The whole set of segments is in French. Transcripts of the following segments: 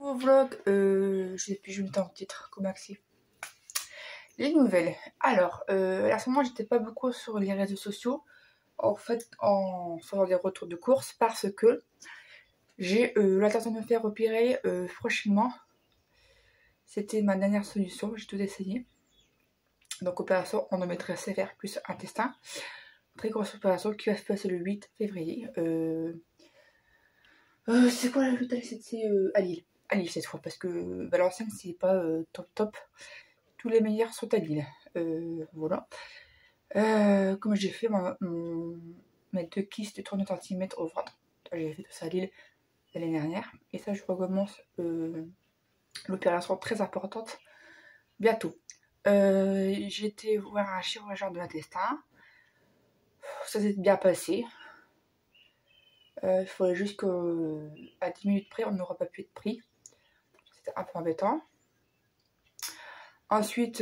Nouveau vlog, je sais plus, je me mets en titre comme accès. Les nouvelles. Alors, à ce moment, j'étais pas beaucoup sur les réseaux sociaux. En fait, en faisant des retours de course parce que j'ai l'intention de me faire opérer prochainement. C'était ma dernière solution, j'ai tout essayé. Donc, opération endométriose sévère plus intestin. Très grosse opération qui va se passer le 8 février. C'est quoi la hôpital? C'est à Lille. À Lille cette fois, parce que Valenciennes, c'est pas top. Tous les meilleurs sont à Lille. Voilà. Comme j'ai fait mes 2 kystes de 30 cm au ventre. J'ai fait tout ça à Lille l'année dernière. Et ça, je recommence l'opération très importante bientôt. J'ai été voir un chirurgien de l'intestin. Ça s'est bien passé. Il faudrait juste qu'à 10 minutes près, on n'aura pas pu être pris. C'était un peu embêtant. Ensuite,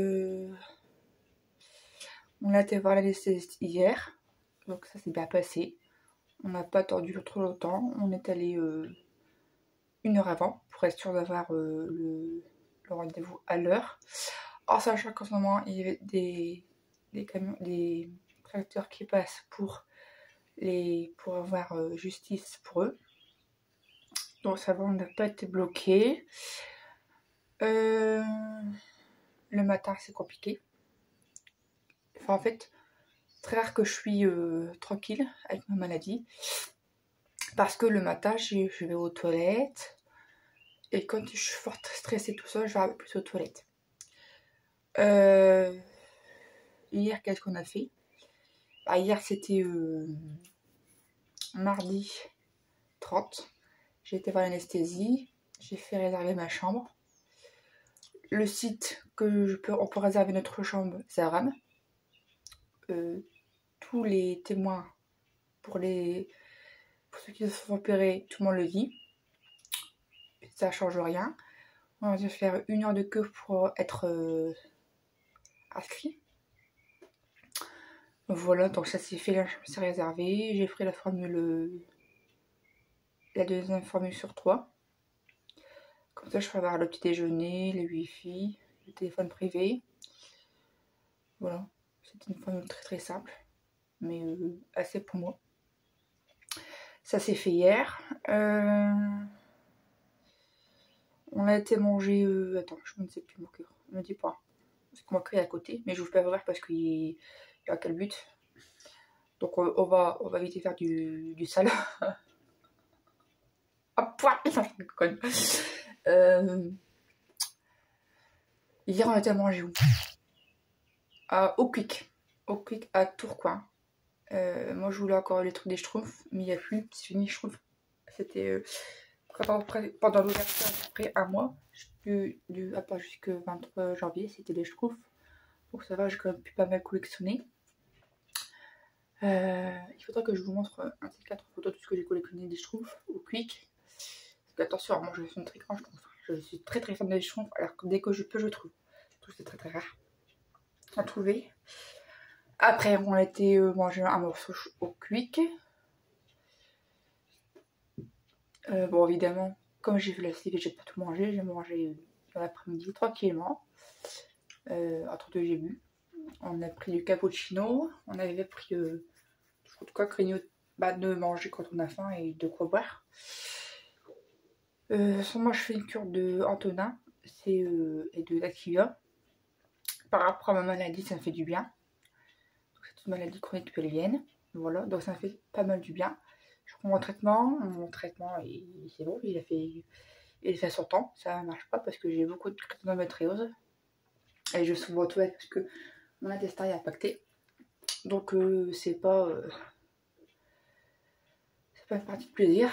on a été voir l'anesthésiste hier. Donc ça s'est bien passé. On n'a pas attendu trop longtemps. On est allé 1 heure avant pour être sûr d'avoir le rendez-vous à l'heure. En sachant qu'en ce moment, il y avait des camions, des tracteurs qui passent pour avoir justice pour eux. Donc ça va, on n'a pas été bloqué. Le matin, c'est compliqué. Enfin, en fait, c'est très rare que je suis tranquille avec ma maladie. Parce que le matin, je vais aux toilettes. Et quand je suis fort stressée tout ça, je vais plus aux toilettes. Hier, qu'est-ce qu'on a fait? Hier, c'était mardi 30. J'ai été voir l'anesthésie. J'ai fait réserver ma chambre. Le site que on peut réserver notre chambre, c'est Aram. Tous les témoins, pour ceux qui se sont opérés, tout le monde le dit. Ça change rien. On va faire 1 heure de queue pour être inscrit. Voilà, donc ça c'est fait, là je me suis réservé. J'ai pris la deuxième formule sur 3. Comme ça je peux avoir le petit déjeuner, le wifi, le téléphone privé. Voilà, c'est une formule très très simple, mais assez pour moi. Ça s'est fait hier. On a été manger. Attends, je ne sais plus mon cœur. Ne me dis pas. Parce que mon cœur est à côté, mais je vous peux pas ouvrir parce qu'il y a quel but. Donc on va vite faire du sale. Hop, hier on a été manger où? Au Quick. Au Quick à Tourcoing. Moi je voulais encore les trucs des Schtroumpfs, mais il n'y a plus. C'est fini, Schtroumpf. C'était pendant l'ouverture, après 1 mois. Jusqu'au 23 janvier, c'était des Schtroumpfs. Donc ça va, j'ai quand même pu pas mal collectionner. Il faudra que je vous montre un de ces 4 photos de ce que j'ai collectionné des Schtroumpfs au Quick. Parce que attention, moi je suis une très grande Schtroumpf. Je suis très très fan des Schtroumpfs, alors que dès que je peux, je trouve. C'est très très rare à trouver. Après, on a été manger un morceau au Quick. Bon, évidemment, comme j'ai fait la CV, j'ai pas tout mangé. J'ai mangé dans l'après-midi tranquillement. Entre 2, j'ai bu. On a pris du cappuccino. On avait pris de quoi de manger quand on a faim et de quoi boire. Moi, je fais une cure de Antonin et de l'Activia. Par rapport à ma maladie, ça me fait du bien. C'est une maladie chronique périenne. Voilà, donc ça me fait pas mal du bien. Je prends mon traitement et c'est bon, il a fait son temps. Ça marche pas parce que j'ai beaucoup de d'endométriose. Et je suis aux toilettes parce que mon intestin est impacté. Donc c'est pas une partie de plaisir.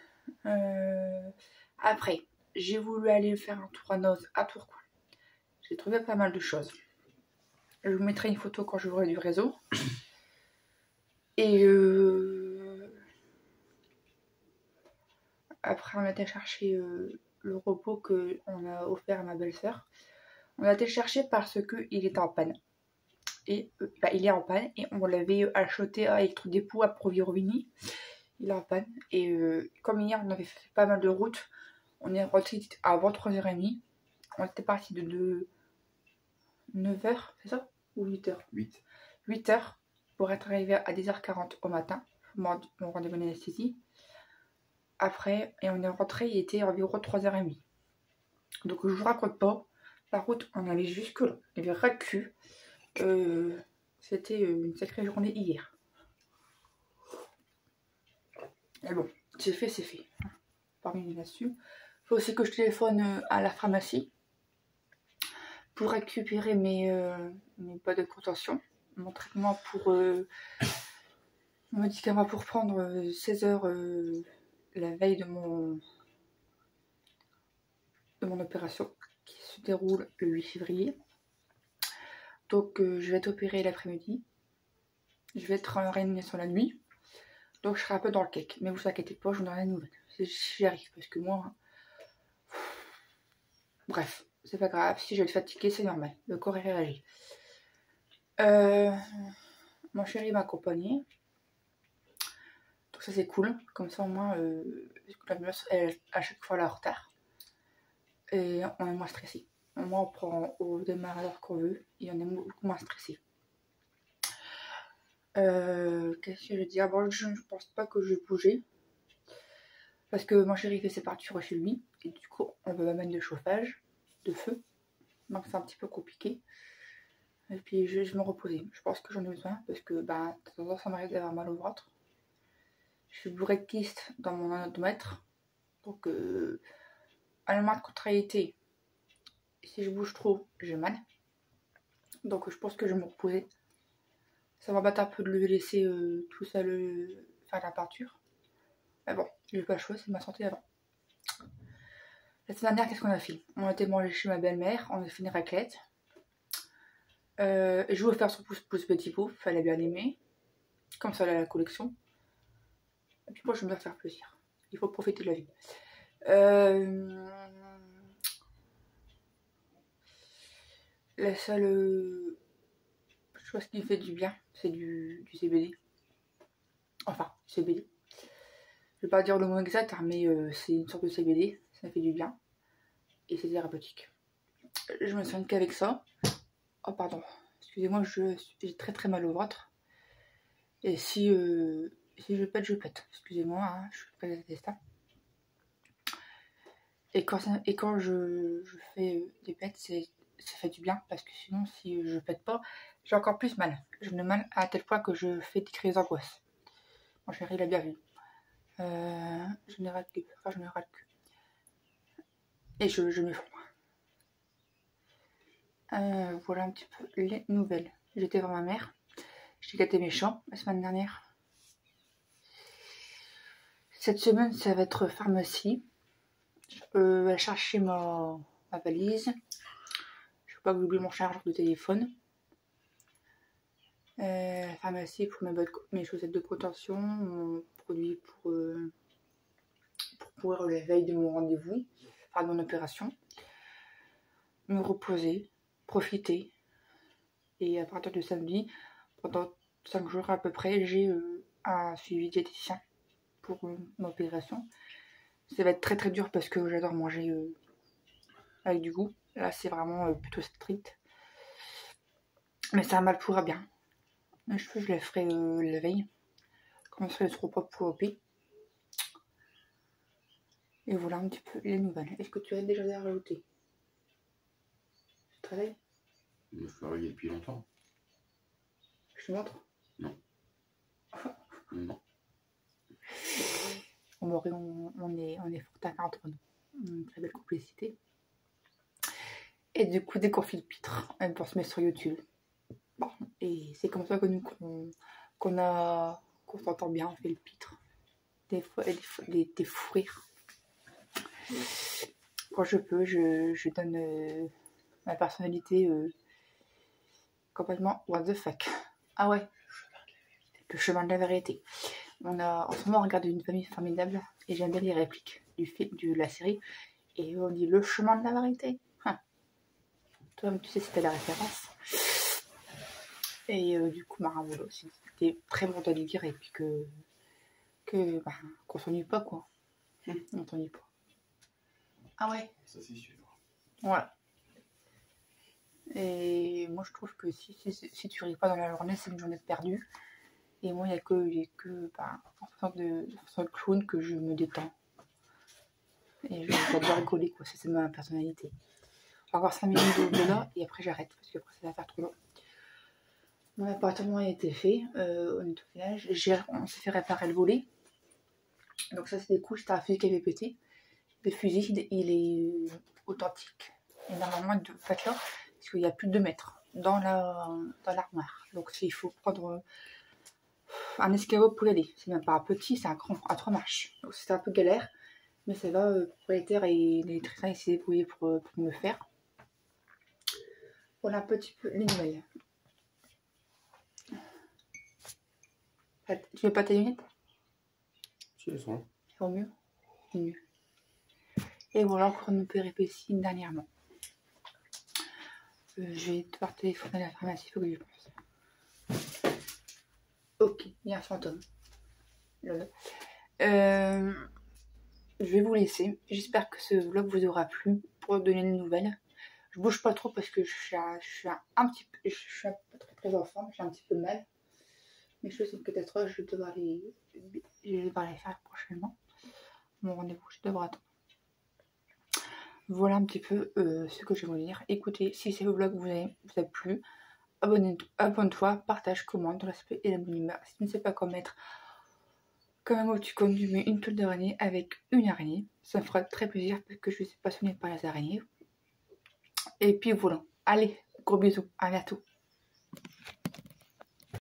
Après, j'ai voulu aller faire un tour à noces à Tourcoing. J'ai trouvé pas mal de choses. Je vous mettrai une photo quand je j'aurai du réseau. Et après, on a été chercher le repos qu'on a offert à ma belle-sœur. On a été chercher parce qu'il était en panne. Et il est en panne et on l'avait acheté à Electrodépôt à Provirovini. Il est en panne. Et comme hier, on avait fait pas mal de routes, On est rentré avant 3h30. On était parti de 9h, c'est ça? Ou 8h? 8h pour être arrivé à 10h40 au matin. Mon rendez-vous d'anesthésie. Après, et on est rentré, il était environ 3h30. Donc je vous raconte pas. La route, on allait jusque là. Il y avait ras de cul. C'était une sacrée journée hier. Et bon, c'est fait, c'est fait. Parmi là-dessus. Il faut aussi que je téléphone à la pharmacie pour récupérer mes boîtes de contention. Mon traitement pour mon médicament pour prendre 16 heures la veille de mon opération qui se déroule le 8 février. Donc je vais être opérée l'après-midi. Je vais être en réanimation la nuit. Donc je serai un peu dans le cake. Mais vous inquiétez pas, je n'ai rien de nouvelle. J'y arrive parce que moi... Bref, c'est pas grave. Si je vais être fatiguée, c'est normal. Le corps est réagi. Mon chéri m'a accompagnée. Donc ça c'est cool. Comme ça au moins, l'ambulance elle à chaque fois elle est en retard. Et on est moins stressé. Au moins on prend au démarrage l'heure qu'on veut. Et on est beaucoup moins stressé. Qu'est-ce que je veux dire? Bon, je ne pense pas que je vais bouger. Parce que mon chéri fait ses partures chez lui. Et du coup, on veut mettre de chauffage, de feu. Donc c'est un petit peu compliqué. Et puis je vais me reposer. Je pense que j'en ai besoin. Parce que bah, de temps en temps, ça m'arrive d'avoir mal au ventre. Je suis bourrée de kyste dans mon anomètre. Donc, à la moindre contrariété, si je bouge trop, j'ai mal. Donc je pense que je vais me reposer. Ça m'embête un peu de le laisser tout seul faire la peinture. Mais bon, j'ai pas le choix, c'est ma santé avant. La semaine dernière, qu'est-ce qu'on a fait? On a été manger chez ma belle-mère, on a fait une raclette. Je voulais faire son pouce-pouce petit pouf, elle a bien aimé. Comme ça, elle a la collection. Et puis moi, je veux me faire plaisir. Il faut profiter de la vie. La seule chose qui me fait du bien, c'est du CBD. Enfin, CBD. Je vais pas dire le mot exact, hein, mais c'est une sorte de CBD. Ça fait du bien. Et c'est thérapeutique. Je me soigne qu'avec ça. Oh, pardon. Excusez-moi, j'ai très très mal au ventre. Et si je pète, je pète. Excusez-moi, hein, je suis pas à Et quand je fais des pètes, ça fait du bien. Parce que sinon, si je pète pas, j'ai encore plus mal. J'ai mal à tel point que je fais des crises d'angoisse. Mon chéri, il a bien vu. Je n'ai ras le cul. Enfin, je n'ai ras le cul. Et je me fous. Voilà un petit peu les nouvelles. J'étais voir ma mère. J'ai gâté mes champs la semaine dernière. Cette semaine, ça va être pharmacie. Je vais chercher ma valise. Je ne veux pas que j'oublie mon chargeur de téléphone. Pharmacie pour mes chaussettes de protection, mon produit pour courir la veille de mon rendez-vous, enfin de mon opération. Me reposer, profiter. Et à partir de samedi, pendant 5 jours à peu près, j'ai un suivi diététicien pour mon opération. Ça va être très très dur parce que j'adore manger avec du goût. Là, c'est vraiment plutôt strict. Mais ça mal pourra bien. Mes cheveux, je les ferai la veille. Comme ça, ils seront pas pour OP. Et voilà un petit peu les nouvelles. Est-ce que tu as déjà à rajouter? Tu travailles? Je travaille depuis longtemps. Je te montre? Non. Non. On est fort à entre nous. Une très belle complicité. Et du coup, dès qu'on fait le pitre, elle peut se mettre sur YouTube. Bon, et c'est comme ça que nous, qu'on s'entend bien, on fait le pitre. Des fois, des fous rires. Quand je peux, je donne ma personnalité complètement what the fuck. Ah ouais, le chemin de la vérité. En ce moment, on regarde Une famille formidable et j'aime bien les répliques de la série. Et on dit le chemin de la vérité. Toi, tu sais, c'était la référence. Et du coup, voilà, c'était très bon de le dire et puis qu'on s'ennuie pas, quoi. On s'ennuie pas. Ah ouais. Ça c'est sûr. Voilà. Et moi je trouve que si tu ris pas dans la journée, c'est une journée de perdue. Et moi il n'y a que en faisant de clown que je me détends. Et j'adore rigoler quoi, c'est ma personnalité. Encore 5 minutes de là et après j'arrête parce que après ça va faire trop long. Mon appartement a été fait au nettoyage. On s'est fait réparer le volet. Donc ça c'est des couches, c'était un fusil qui avait pété. Le fusil il est authentique. Et normalement il doit être là parce qu'il y a plus de 2 mètres dans l'armoire. Donc il faut prendre un escabeau pour y aller. C'est même pas un petit, c'est un grand à 3 marches. Donc c'était un peu galère. Mais ça va, le propriétaire et l'électricien s'est débrouillé pour me le faire. Voilà un petit peu les nouvelles. Tu veux pas tes lunettes? C'est le son. C'est au mieux. C'est mieux. Et voilà encore une péripétie dernièrement. Je vais devoir téléphoner à la pharmacie, il faut que je pense. Ok, il y a un fantôme. Je vais vous laisser. J'espère que ce vlog vous aura plu pour donner des nouvelles. Je bouge pas trop parce que je suis un petit peu, je suis pas très en forme, j'ai un petit peu mal. Mais je suis une catastrophe, je vais devoir les faire prochainement. Mon rendez-vous, je devrais attendre. Voilà un petit peu ce que je vais vous dire. Écoutez, si ce vlog vous a plu, abonne-toi, partage, commente dans l'aspect et l'abonnement. Si tu ne sais pas quoi mettre, comme un mot tu comptes, tu mets une toile d'araignée avec une araignée. Ça me fera très plaisir parce que je suis passionnée par les araignées. Et puis voilà. Allez, gros bisous, à bientôt.